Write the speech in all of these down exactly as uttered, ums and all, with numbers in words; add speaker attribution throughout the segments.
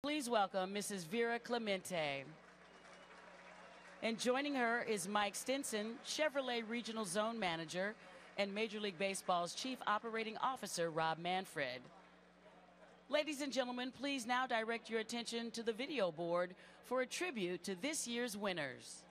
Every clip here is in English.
Speaker 1: Please welcome Missus Vera Clemente. And joining her is Mike Stinson, Chevrolet Regional Zone Manager, and Major League Baseball's Chief Operating Officer, Rob Manfred. Ladies and gentlemen, please now direct your attention to the video board for a tribute to this year's winners.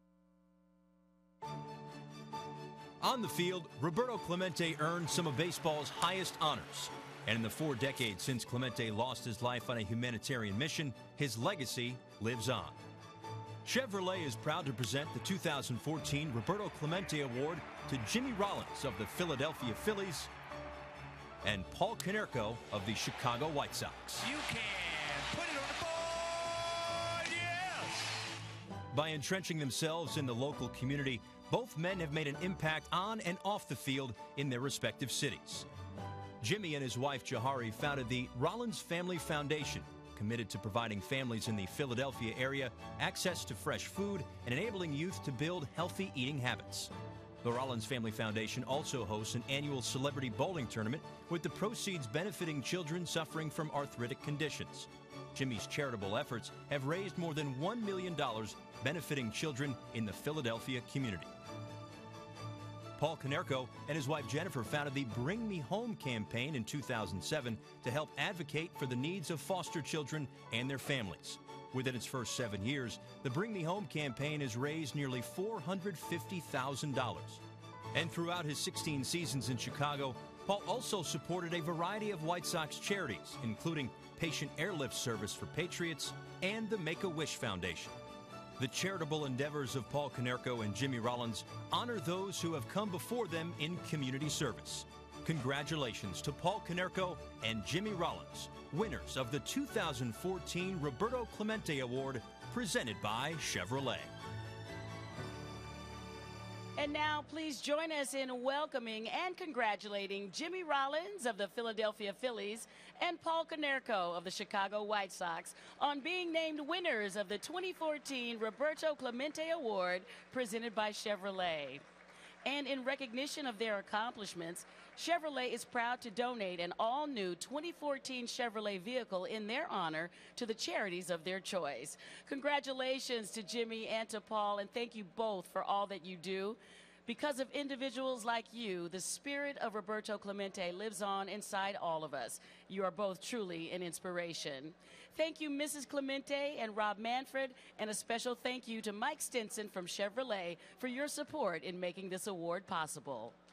Speaker 2: On the field, Roberto Clemente earned some of baseball's highest honors. And in the four decades since Clemente lost his life on a humanitarian mission, his legacy lives on. Chevrolet is proud to present the two thousand fourteen Roberto Clemente Award to Jimmy Rollins of the Philadelphia Phillies and Paul Konerko of the Chicago White Sox.
Speaker 3: You can put it on the board, yes!
Speaker 2: By entrenching themselves in the local community, both men have made an impact on and off the field in their respective cities. Jimmy and his wife Jahari founded the Rollins Family Foundation, committed to providing families in the Philadelphia area access to fresh food and enabling youth to build healthy eating habits. The Rollins Family Foundation also hosts an annual celebrity bowling tournament with the proceeds benefiting children suffering from arthritic conditions. Jimmy's charitable efforts have raised more than one million dollars benefiting children in the Philadelphia community. Paul Konerko and his wife Jennifer founded the Bring Me Home campaign in two thousand seven to help advocate for the needs of foster children and their families. Within its first seven years, the Bring Me Home campaign has raised nearly four hundred fifty thousand dollars. And throughout his sixteen seasons in Chicago, Paul also supported a variety of White Sox charities, including Patient Airlift Service for Patriots and the Make-A-Wish Foundation. The charitable endeavors of Paul Konerko and Jimmy Rollins honor those who have come before them in community service. Congratulations to Paul Konerko and Jimmy Rollins, winners of the two thousand fourteen Roberto Clemente Award presented by Chevrolet.
Speaker 1: And now, please join us in welcoming and congratulating Jimmy Rollins of the Philadelphia Phillies and Paul Konerko of the Chicago White Sox on being named winners of the twenty fourteen Roberto Clemente Award presented by Chevrolet. And in recognition of their accomplishments, Chevrolet is proud to donate an all-new twenty fourteen Chevrolet vehicle in their honor to the charities of their choice. Congratulations to Jimmy and to Paul, and thank you both for all that you do. Because of individuals like you, the spirit of Roberto Clemente lives on inside all of us. You are both truly an inspiration. Thank you, Missus Clemente and Rob Manfred, and a special thank you to Mike Stinson from Chevrolet for your support in making this award possible.